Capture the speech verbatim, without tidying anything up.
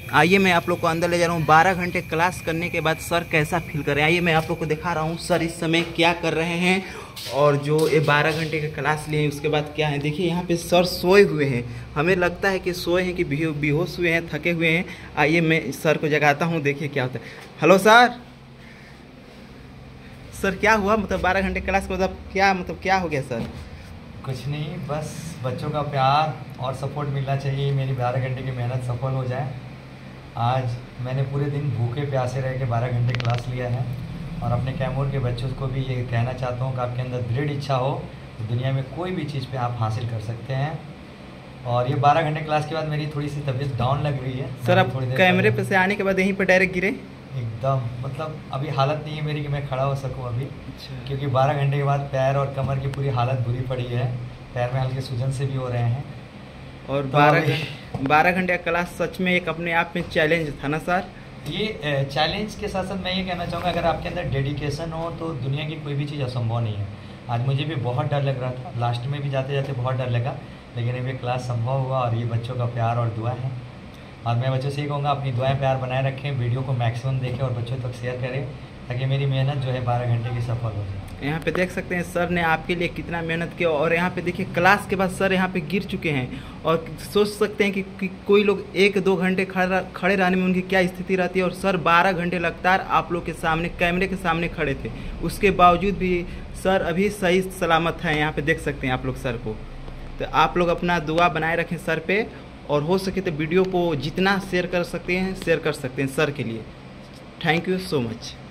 आइए मैं आप लोग को अंदर ले जा रहा हूँ। बारह घंटे क्लास करने के बाद सर कैसा फील कर रहे हैं, आइए मैं आप लोग को दिखा रहा हूँ सर इस समय क्या कर रहे हैं। और जो ये बारह घंटे का क्लास लिए उसके बाद क्या है, देखिए यहाँ पे सर सोए हुए हैं। हमें लगता है कि सोए हैं कि बेहोश हुए हैं, थके हुए हैं। आइए मैं सर को जगाता हूँ, देखिए क्या होता है। हेलो सर, सर क्या हुआ, मतलब बारह घंटे क्लास के बाद क्या मतलब क्या हो गया सर? कुछ नहीं, बस बच्चों का प्यार और सपोर्ट मिलना चाहिए, मेरी बारह घंटे की मेहनत सफल हो जाए। आज मैंने पूरे दिन भूखे प्यासे रह के बारह घंटे क्लास लिया है और अपने कैमूर के बच्चों को भी ये कहना चाहता हूँ कि आपके अंदर दृढ़ इच्छा हो तो दुनिया में कोई भी चीज़ पे आप हासिल कर सकते हैं। और ये बारह घंटे क्लास के बाद मेरी थोड़ी सी तबीयत डाउन लग रही है सर। आप कैमरे पे से आने के बाद यहीं पर डायरेक्ट गिरे? एकदम, मतलब अभी हालत नहीं है मेरी कि मैं खड़ा हो सकूं अभी। अच्छा। क्योंकि बारह घंटे के बाद पैर और कमर की पूरी हालत बुरी पड़ी है, पैर में हल्के सूजन से भी हो रहे हैं। और तो बारह बारह घंटे का क्लास सच में एक अपने आप में चैलेंज था ना सर? ये चैलेंज के साथ साथ मैं ये कहना चाहूँगा, अगर आपके अंदर डेडिकेशन हो तो दुनिया की कोई भी चीज़ असंभव नहीं है। आज मुझे भी बहुत डर लग रहा था, लास्ट में भी जाते जाते बहुत डर लगा, लेकिन अभी क्लास संभव हुआ और ये बच्चों का प्यार और दुआ है। और मैं बच्चों से ये कहूँगा, अपनी दुआएं प्यार बनाए रखें, वीडियो को मैक्सिमम देखें और बच्चों तक शेयर करें ताकि मेरी मेहनत जो है बारह घंटे की सफल हो जाए। यहाँ पे देख सकते हैं सर ने आपके लिए कितना मेहनत किया। और यहाँ पे देखिए क्लास के बाद सर यहाँ पे गिर चुके हैं और सोच सकते हैं कि, कि कोई लोग एक दो घंटे खड़े खड़े रहने में उनकी क्या स्थिति रहती है। और सर बारह घंटे लगातार आप लोग के सामने कैमरे के सामने खड़े थे, उसके बावजूद भी सर अभी सही सलामत हैं। यहाँ पे देख सकते हैं आप लोग सर को। तो आप लोग अपना दुआ बनाए रखें सर पे, और हो सके तो वीडियो को जितना शेयर कर सकते हैं शेयर कर सकते हैं सर के लिए। Thank you so much.